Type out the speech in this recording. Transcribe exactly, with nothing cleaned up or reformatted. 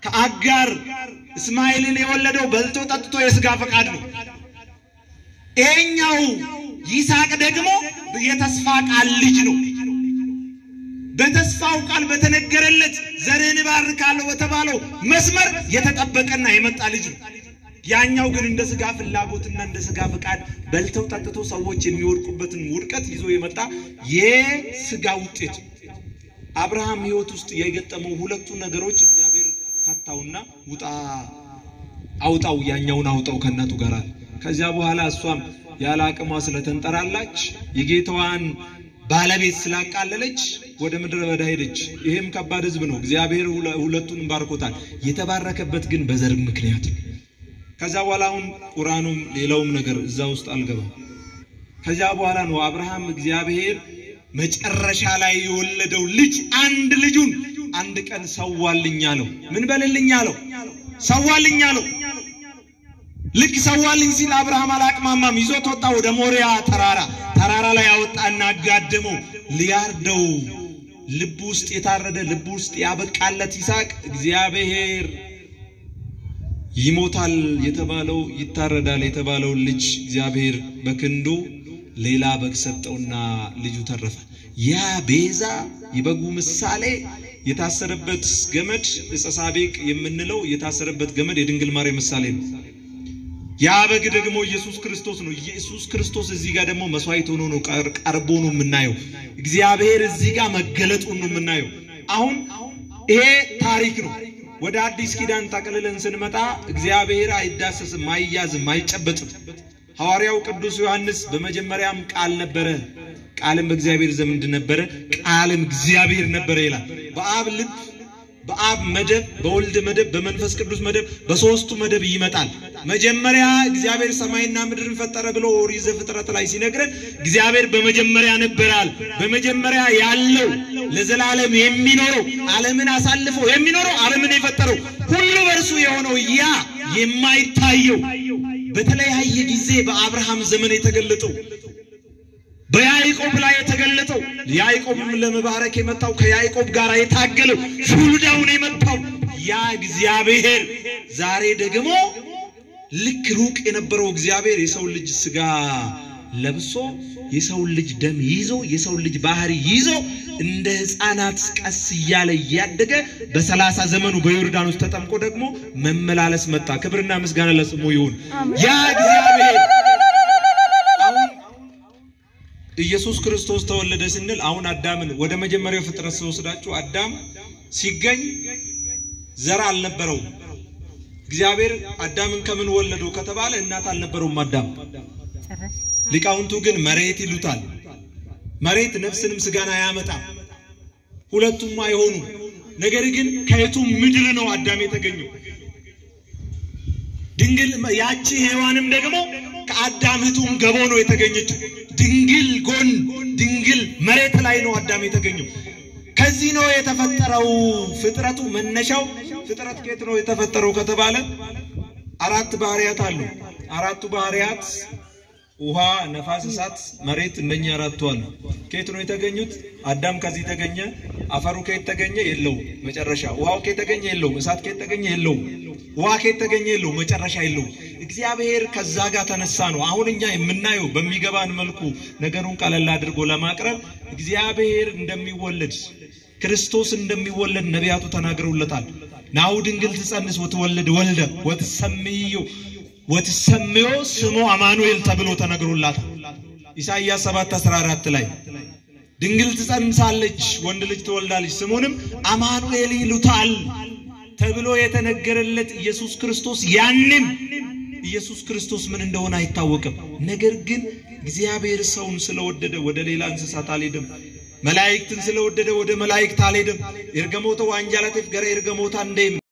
ከአጋር እስማኤልን የወለደው በልቶ ጠጥቶ የሥጋ ፈቃድ ነው። ይሄኛው ይስሐቅ ደግሞ የተስፋ ቃል ልጅ ነው። በተስፋው ቃል በተነገረለት ዘርህን ባርካለሁ በተባለው መስመር የተጠበቀና የመጣ ልጅ ነው። ያኛው ግን እንደ ሥጋ ፍላጎትና እንደ ሥጋ ፈቃድ በልተው ጠጥቶ ሰዎች የሚወድቁበትን ውድቀት ይዞ የመጣ የሥጋ ውጤት። አብርሃም ሕይወት ውስጥ የገጠመው ሁለቱ ነገሮች እግዚአብሔር ፈታውና ውጣ አውጣው ያኛውን አውጣው ከናቱ ጋር። ከዚያ በኋላ እሷም ያለ አቅሟ ስለተንጠራላች የጌታዋን ባለቤት ስላቃለለች ወደ ምድረ በዳ ሄደች። ይሄም ከባድ ሕዝብ ነው። እግዚአብሔር ሁለቱን ባርኮታል። የተባረከበት ግን በዘር ምክንያት ነው። ከዛ በኋላ አሁን ቁርአኑም ሌላውም ነገር እዛ ውስጥ አልገባም። ከዛ በኋላ ነው አብርሃም እግዚአብሔር መጨረሻ ላይ የወለደው ልጅ አንድ ልጁን አንድ ቀን ሰዋልኝ አለው። ምን በልልኝ አለው? ሰዋልኝ አለው። ልክ ሰዋልኝ ሲል አብርሃም አላቅማማም። ይዞት ወጣ ወደ ሞሪያ ተራራ። ተራራ ላይ አወጣና አጋደመው ሊያርደው። ልብ ውስጥ የታረደ ልብ ውስጥ ያበቃለት ይስሐቅ እግዚአብሔር ይሞታል የተባለው ይታረዳል የተባለው ልጅ እግዚአብሔር በክንዱ ሌላ በግ ሰጠውና ልጁ ተረፈ። ያ ቤዛ የበጉ ምሳሌ የታሰረበት ገመድ ዕፀ ሳቤቅ የምንለው የታሰረበት ገመድ የድንግል ማርያም ምሳሌ ነው። ያ በግ ደግሞ ኢየሱስ ክርስቶስ ነው። ኢየሱስ ክርስቶስ እዚህ ጋር ደግሞ መስዋዕት ሆኖ ነው ቀርቦ ነው የምናየው። እግዚአብሔር እዚህ ጋር መገለጡን ነው የምናየው። አሁን ይሄ ታሪክ ነው። ወደ አዲስ ኪዳን ተቀልለን ስንመጣ እግዚአብሔር አይዳሰስም፣ አይያዝም፣ አይጨበጥም። ሐዋርያው ቅዱስ ዮሐንስ በመጀመሪያም ቃል ነበረ፣ ቃልም በእግዚአብሔር ዘንድ ነበረ፣ ቃልም እግዚአብሔር ነበረ ይላል። በአብ ልብ በአብ መደብ በወልድ መደብ በመንፈስ ቅዱስ መደብ በሶስቱ መደብ ይመጣል። መጀመሪያ እግዚአብሔር ሰማይና ምድርን ፈጠረ ብሎ ኦሪት ዘፍጥረት ላይ ሲነግረን እግዚአብሔር በመጀመሪያ ነበራል። በመጀመሪያ ያለው ለዘላለም የሚኖረው ዓለምን አሳልፎ የሚኖረው ዓለምን የፈጠረው ሁሉ በእርሱ የሆነው ያ የማይታየው በተለያየ ጊዜ በአብርሃም ዘመን የተገለጠው በያዕቆብ ላይ የተገለጠው ያዕቆብም ለመባረክ የመጣው ከያዕቆብ ጋር የታገለው ሹልዳውን የመጣው ያ እግዚአብሔር ዛሬ ደግሞ ልክ ሩቅ የነበረው እግዚአብሔር የሰው ልጅ ሥጋ ለብሶ የሰው ልጅ ደም ይዞ የሰው ልጅ ባህሪ ይዞ እንደ ሕፃናት ቀስ እያለ ያደገ በሰላሳ ዘመኑ በዮርዳኖስ ተጠምቆ ደግሞ መመላለስ መጣ። ክብርና ምስጋና ለስሙ ይሁን። ያ እግዚአብሔር ኢየሱስ ክርስቶስ ተወለደ ስንል አሁን አዳምን ወደ መጀመሪያው ፍጥረት ወስዳችሁ አዳም ሲገኝ ዘር አልነበረው። እግዚአብሔር አዳምን ከምን ወለደው ከተባለ እናት አልነበረውም አዳም። ሊቃውንቱ ግን መሬት ይሉታል። መሬት ነፍስንም ሥጋን አያመጣም፣ ሁለቱም አይሆኑ። ነገር ግን ከየቱ ምድር ነው አዳም የተገኘው። ድንግል ያቺ ሔዋንም ደግሞ ከአዳም እህቱም ገቦ ነው የተገኘችው። ድንግል ጎን ድንግል መሬት ላይ ነው አዳም የተገኘው። ከዚህ ነው የተፈጠረው ፍጥረቱ። መነሻው ፍጥረት ከየት ነው የተፈጠረው ከተባለ አራት ባህሪያት አሉ። አራቱ ባህሪያት ውሃ፣ ነፋስ፣ እሳት፣ መሬት እነኛ አራቱ አሉ። ከየት ነው የተገኙት? አዳም ከዚህ ተገኘ። አፈሩ ከየት ተገኘ? የለው መጨረሻ። ውሃው ከየት ተገኘ? የለው። እሳት ከየት ተገኘ? የለው። ውሃ ከየት ተገኘ? የለው መጨረሻ የለው። እግዚአብሔር ከዛ ጋር ተነሳ ነው። አሁን እኛ የምናየው በሚገባን መልኩ ነገሩን ቀለል አድርጎ ለማቅረብ እግዚአብሔር እንደሚወለድ ክርስቶስ እንደሚወለድ ነቢያቱ ተናግረውለታል። ናሁ ድንግል ትጸንስ ወትወልድ ወልደ ወትሰምዮ ወትሰምዮ ስሙ አማኑኤል ተብሎ ተነግሮላታል። ኢሳይያስ ሰባት አስራ አራት ላይ ድንግል ትጸንሳለች ወንድ ልጅ ትወልዳለች ስሙንም አማኑኤል ይሉታል ተብሎ የተነገረለት ኢየሱስ ክርስቶስ ያንም ኢየሱስ ክርስቶስ ምን እንደሆነ አይታወቅም። ነገር ግን እግዚአብሔር ሰውን ስለወደደ ወደ ሌላ እንስሳት አልሄደም። መላእክትን ስለወደደ ወደ መላእክት አልሄደም። እርገሞተ ዋንጃላቴፍ ገረ እርገሞታ እንደ